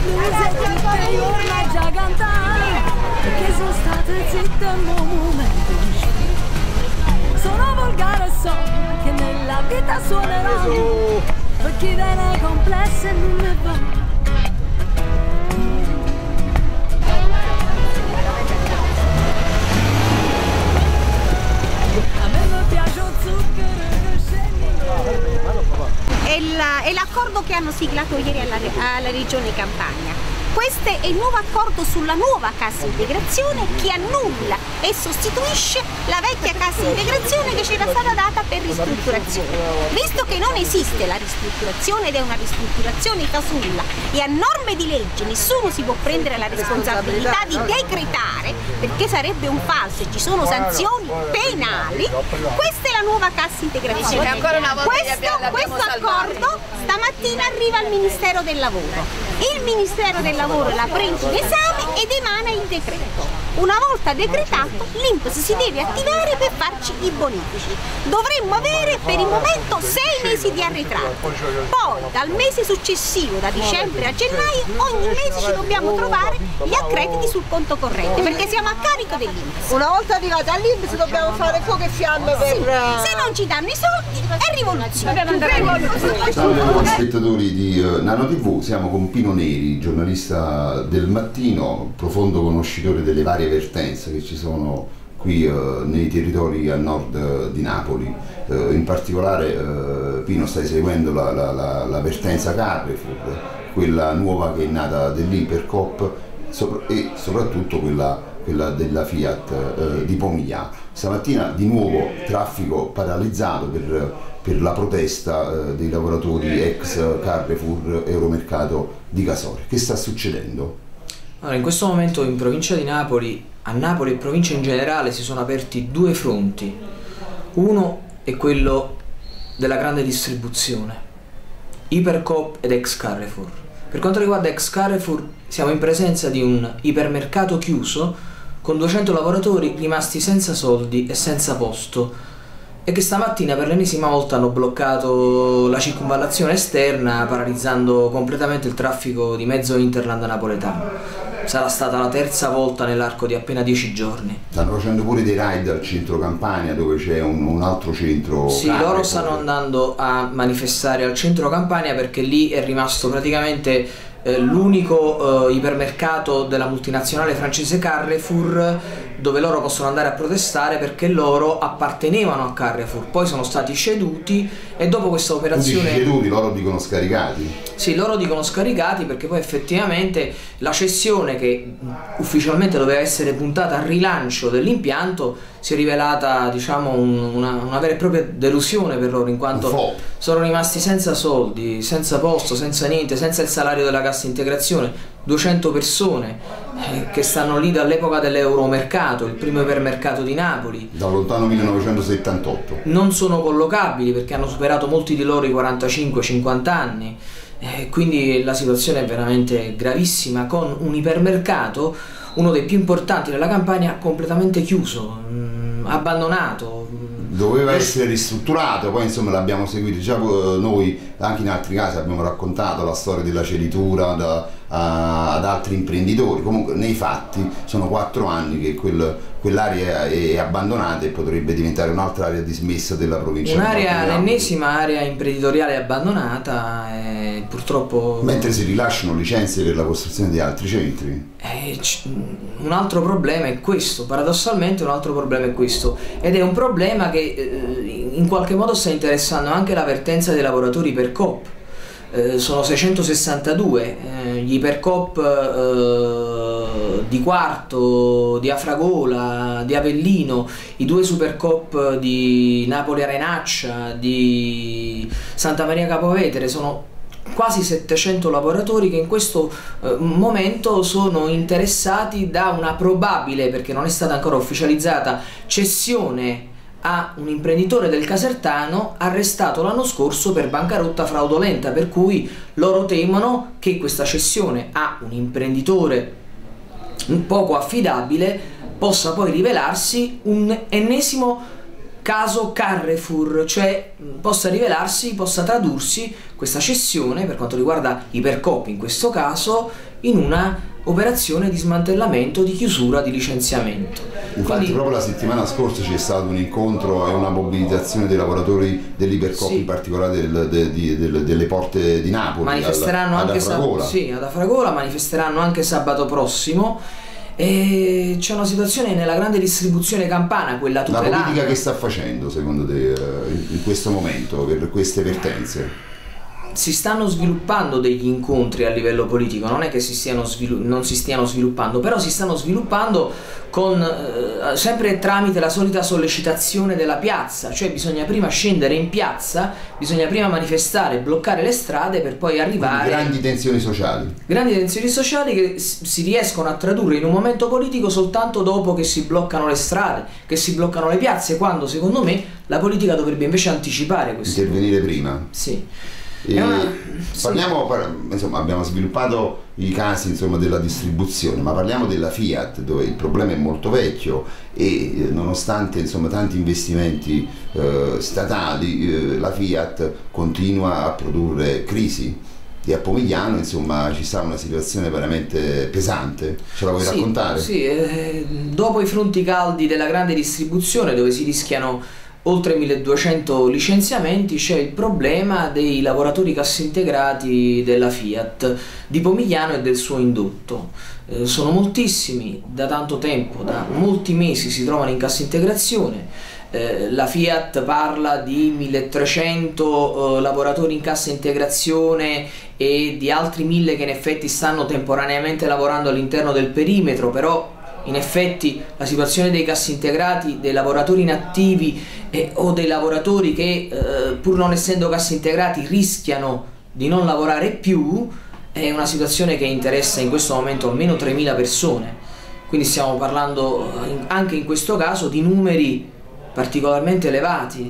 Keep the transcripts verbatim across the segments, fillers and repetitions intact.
blues e tutte le urla già cantare, perché sono state zitte un momento di sfida. Sono volgare e so che nella vita suonerò, per chi viene complessa e non ne va. È l'accordo che hanno siglato ieri alla, alla Regione Campania. Questo è il nuovo accordo sulla nuova cassa integrazione che annulla e sostituisce la vecchia cassa integrazione che c'era stata data per ristrutturazione. Visto che non esiste la ristrutturazione ed è una ristrutturazione fasulla e a norme di legge nessuno si può prendere la responsabilità di decretare, perché sarebbe un falso e ci sono sanzioni penali, questa è la nuova cassa integrazione. Ancora una volta questo questo accordo stamattina arriva al Ministero del Lavoro. Il Ministero del Lavoro la prende in esame ed emana il decreto. Una volta decretato, l'I N P S si deve attivare per farci i bonifici. Dovremmo avere per il momento sei mesi di arretrato. Poi, dal mese successivo, da dicembre a gennaio, ogni mese ci dobbiamo trovare gli accrediti sul conto corrente, perché siamo a carico dell'I N P S. Una volta arrivati all'I N P S dobbiamo fare fuoco e fiamme per... Sì, se non ci danno i soldi, è rivoluzione. Salve spettatori di uh, Nano tivù, siamo con Pino Neri, giornalista del Mattino, profondo conoscitore delle varie vertenze che ci sono qui uh, nei territori a nord uh, di Napoli. Uh, in particolare uh, Pino, stai seguendo la, la, la, la vertenza Carrefour, quella nuova che è nata dell'Ipercoop sopra e soprattutto quella, quella della Fiat uh, di Pomigliano. Stamattina di nuovo traffico paralizzato per, per la protesta uh, dei lavoratori ex Carrefour Euromercato di Casore. Che sta succedendo? Allora, in questo momento in provincia di Napoli, a Napoli e provincia in generale, si sono aperti due fronti. Uno è quello della grande distribuzione, Ipercoop ed ex Carrefour. Per quanto riguarda ex Carrefour, siamo in presenza di un ipermercato chiuso con duecento lavoratori rimasti senza soldi e senza posto, e che stamattina per l'ennesima volta hanno bloccato la circonvallazione esterna, paralizzando completamente il traffico di mezzo Interland napoletano. Sarà stata la terza volta nell'arco di appena dieci giorni. Stanno facendo pure dei raid al centro Campania, dove c'è un, un altro centro. Sì, Carrefour. Loro stanno andando a manifestare al centro Campania perché lì è rimasto praticamente eh, l'unico eh, ipermercato della multinazionale francese Carrefour, dove loro possono andare a protestare perché loro appartenevano a Carrefour, poi sono stati ceduti e dopo questa operazione... Quindi ceduti, loro dicono scaricati? Sì, loro dicono scaricati perché poi effettivamente la cessione, che ufficialmente doveva essere puntata al rilancio dell'impianto, si è rivelata, diciamo, un, una, una vera e propria delusione per loro, in quanto sono rimasti senza soldi, senza posto, senza niente, senza il salario della cassa integrazione. duecento persone eh, che stanno lì dall'epoca dell'Euromercato, il primo ipermercato di Napoli. Dal lontano millenovecentosettantotto. Non sono collocabili perché hanno superato molti di loro i quarantacinque cinquanta anni. Eh, quindi la situazione è veramente gravissima, con un ipermercato, uno dei più importanti della Campania, completamente chiuso, mh, abbandonato. Doveva essere ristrutturato, poi insomma l'abbiamo seguito già noi, anche in altri casi abbiamo raccontato la storia della ceditura da, a, ad altri imprenditori. Comunque nei fatti sono quattro anni che quel, quell'area è, è abbandonata e potrebbe diventare un'altra area dismessa della provincia. Un'area, l'ennesima area imprenditoriale abbandonata, e purtroppo... Mentre si rilasciano licenze per la costruzione di altri centri. Eh, un altro problema è questo, paradossalmente un altro problema è questo, ed è un problema che eh, in qualche modo sta interessando anche la vertenza dei lavoratori Ipercoop. Eh, sono seicentosessantadue eh, gli Ipercoop eh, di Quarto, di Afragola, di Avellino, i due Supercoop di Napoli Arenaccia, di Santa Maria Capovetere. Sono quasi settecento lavoratori che in questo eh, momento sono interessati da una probabile, perché non è stata ancora ufficializzata, cessione a un imprenditore del Casertano arrestato l'anno scorso per bancarotta fraudolenta, per cui loro temono che questa cessione a un imprenditore poco affidabile possa poi rivelarsi un ennesimo caso Carrefour, cioè possa rivelarsi, possa tradursi questa cessione, per quanto riguarda Ipercoop in questo caso, in una operazione di smantellamento, di chiusura, di licenziamento. Infatti Quindi, proprio la settimana scorsa c'è stato un incontro e una mobilitazione dei lavoratori dell'Ipercoop, sì, in particolare del, de, de, de, delle porte di Napoli. Manifesteranno ad, anche ad Afragola. Sì, ad Afragola, manifesteranno anche sabato prossimo. E c'è una situazione nella grande distribuzione campana, quella tutelata. La politica che sta facendo secondo te in questo momento per queste vertenze? Si stanno sviluppando degli incontri a livello politico, non è che si stiano non si stiano sviluppando, però si stanno sviluppando con, eh, sempre tramite la solita sollecitazione della piazza, cioè bisogna prima scendere in piazza, bisogna prima manifestare, bloccare le strade per poi arrivare... Quindi grandi tensioni sociali. Grandi tensioni sociali che si riescono a tradurre in un momento politico soltanto dopo che si bloccano le strade, che si bloccano le piazze, quando secondo me la politica dovrebbe invece anticipare questo. Intervenire prima. Sì. E una... parliamo, insomma, abbiamo sviluppato i casi, insomma, della distribuzione, ma parliamo della Fiat, dove il problema è molto vecchio e nonostante, insomma, tanti investimenti eh, statali, eh, la Fiat continua a produrre crisi. E a Pomigliano, insomma, ci sta una situazione veramente pesante. Ce la vuoi sì, raccontare? Sì, eh, dopo i fronti caldi della grande distribuzione, dove si rischiano oltre milleduecento licenziamenti, c'è il problema dei lavoratori cassintegrati della Fiat di Pomigliano e del suo indotto. Eh, sono moltissimi, da tanto tempo, da molti mesi si trovano in cassa integrazione. Eh, la Fiat parla di milletrecento eh, lavoratori in cassa integrazione e di altri mille che in effetti stanno temporaneamente lavorando all'interno del perimetro, però in effetti la situazione dei cassintegrati, dei lavoratori inattivi eh, o dei lavoratori che eh, pur non essendo cassintegrati rischiano di non lavorare più, è una situazione che interessa in questo momento almeno tremila persone. Quindi stiamo parlando in, anche in questo caso di numeri particolarmente elevati.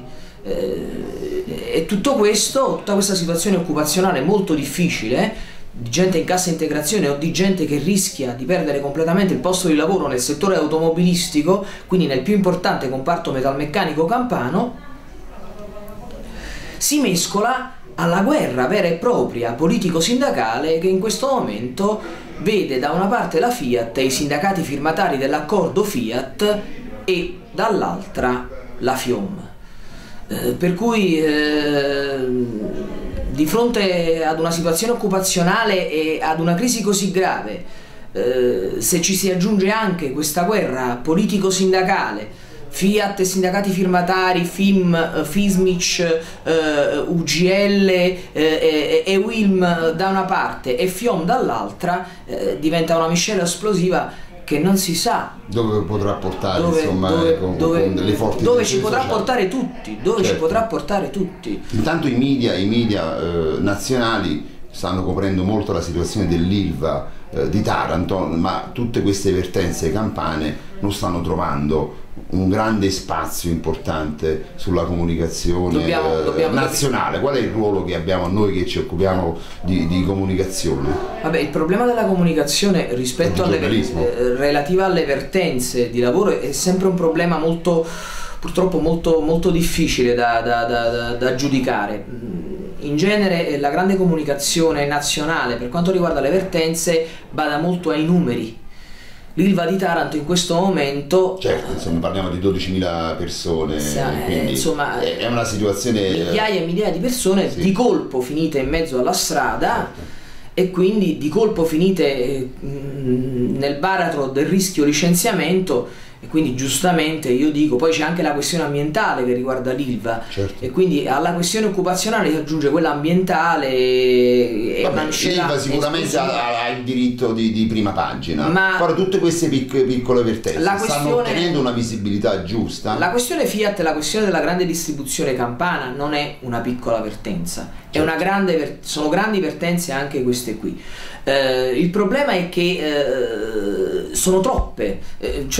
Eh, e tutto questo, tutta questa situazione occupazionale molto difficile, di gente in cassa integrazione o di gente che rischia di perdere completamente il posto di lavoro nel settore automobilistico, quindi nel più importante comparto metalmeccanico campano, si mescola alla guerra vera e propria politico-sindacale che in questo momento vede da una parte la Fiat e i sindacati firmatari dell'accordo Fiat e dall'altra la FIOM. Eh, per cui eh, di fronte ad una situazione occupazionale e ad una crisi così grave, eh, se ci si aggiunge anche questa guerra politico-sindacale, Fiat e sindacati firmatari, F I M, Fismic, eh, U G L eh, e, e Wilm da una parte e FIOM dall'altra, eh, diventa una miscela esplosiva che non si sa dove potrà portare, dove, insomma, dove, con, dove, con delle forti dove ci potrà sociali. portare tutti, dove certo. ci potrà portare tutti. Intanto i media, i media eh, nazionali stanno coprendo molto la situazione dell'Ilva eh, di Taranto, ma tutte queste vertenze campane non stanno trovando un grande spazio importante sulla comunicazione dobbiamo, eh, dobbiamo nazionale. Qual è il ruolo che abbiamo noi che ci occupiamo di, di comunicazione? Vabbè, il problema della comunicazione rispetto alle eh, relativa alle vertenze di lavoro è sempre un problema molto, purtroppo molto, molto difficile da, da, da, da, da giudicare. In genere la grande comunicazione nazionale per quanto riguarda le vertenze bada molto ai numeri. L'Ilva di Taranto in questo momento, certo, insomma, parliamo di dodicimila persone, sì, quindi insomma, è una situazione, migliaia e migliaia di persone sì. di colpo finite in mezzo alla strada, certo. E quindi di colpo finite mh, nel baratro del rischio licenziamento. E quindi giustamente io dico, poi c'è anche la questione ambientale che riguarda l'Ilva, certo. E quindi alla questione occupazionale si aggiunge quella ambientale e l'Ilva sicuramente ha, ha il diritto di, di prima pagina, ma però tutte queste pic piccole vertenze stanno questione, ottenendo una visibilità giusta. La questione Fiat, la questione della grande distribuzione campana non è una piccola vertenza, certo. È una grande, sono grandi vertenze anche queste qui. Eh, il problema è che eh, sono troppe, eh, cioè noi stiamo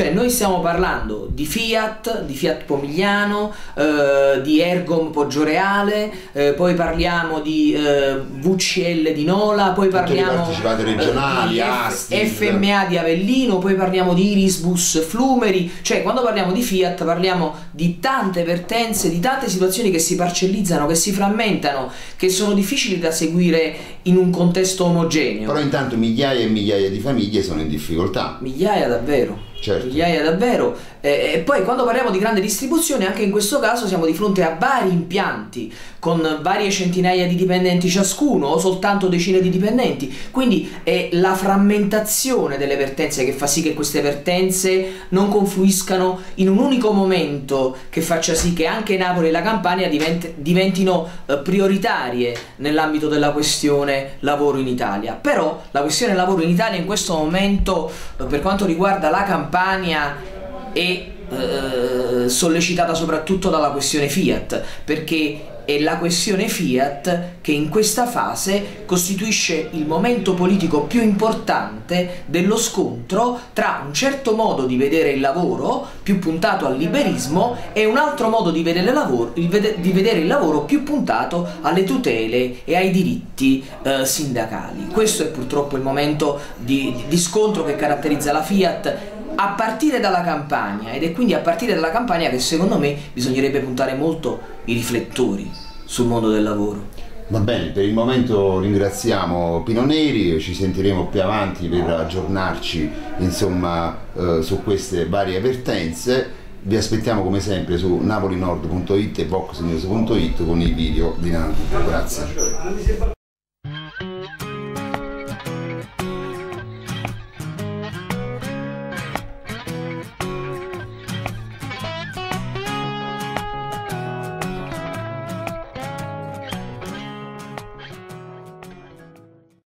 stiamo parlando di Fiat, di Fiat Pomigliano, eh, di Ergom Poggioreale, eh, poi parliamo di eh, V C L di Nola, poi Tutte parliamo le partecipate regionali, eh, di Asti, F M A di Avellino, poi parliamo di Irisbus Flumeri. Cioè, quando parliamo di Fiat parliamo di tante vertenze, di tante situazioni che si parcellizzano, che si frammentano, che sono difficili da seguire in un contesto omogeneo. Però intanto migliaia e migliaia di famiglie sono in difficoltà. Migliaia davvero. Certo. Migliaia davvero. E, e poi quando parliamo di grande distribuzione, anche in questo caso siamo di fronte a vari impianti con varie centinaia di dipendenti ciascuno o soltanto decine di dipendenti, quindi è la frammentazione delle vertenze che fa sì che queste vertenze non confluiscano in un unico momento, che faccia sì che anche Napoli e la Campania divent diventino eh, prioritarie nell'ambito della questione lavoro in Italia. Però la questione lavoro in Italia in questo momento, eh, per quanto riguarda la Campania, è eh, sollecitata soprattutto dalla questione Fiat, perché è la questione Fiat che in questa fase costituisce il momento politico più importante dello scontro tra un certo modo di vedere il lavoro più puntato al liberismo e un altro modo di vedere il lavoro, il vede, di vedere il lavoro più puntato alle tutele e ai diritti eh, sindacali. Questo è purtroppo il momento di, di scontro che caratterizza la Fiat a partire dalla Campania, ed è quindi a partire dalla Campania che secondo me bisognerebbe puntare molto i riflettori sul mondo del lavoro. Va bene, per il momento ringraziamo Pino Neri, ci sentiremo più avanti per aggiornarci insomma eh, su queste varie vertenze. Vi aspettiamo come sempre su napolinord punto it e vox news punto it con i video di Nanti. Grazie.